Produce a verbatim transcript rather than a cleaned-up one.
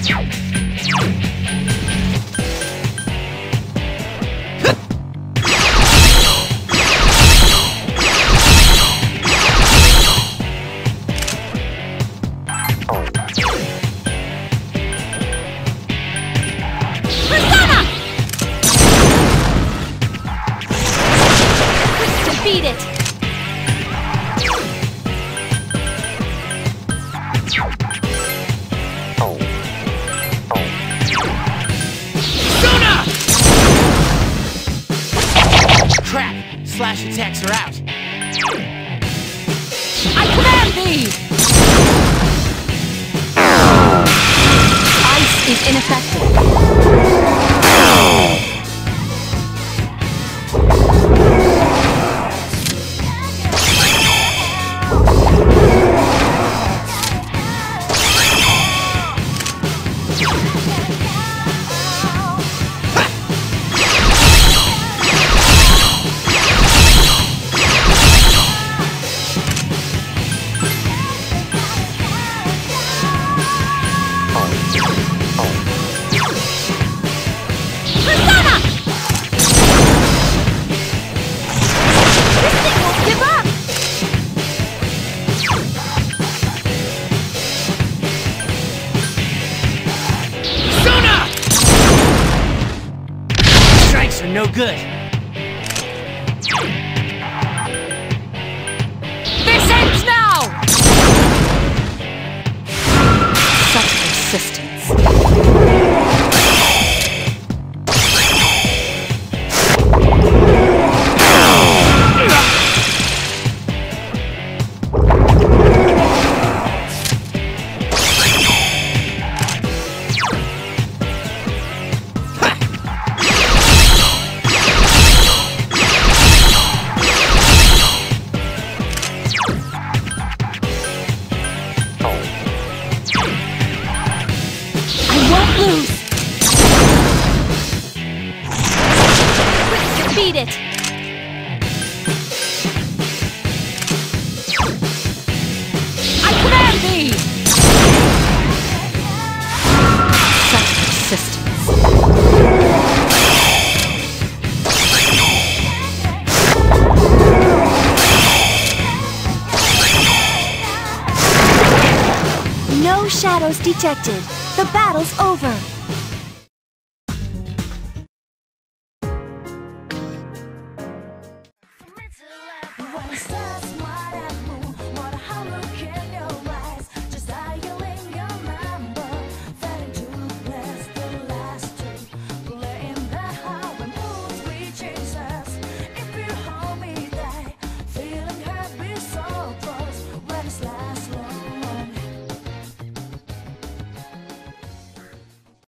Beat it! Sona! Crap! Slash attacks are out. I command thee! Ice is ineffective. No good. This ends now! Such persistence. Beat it! I command thee! Such persistence. No shadows detected. The battle's over. Stars, what I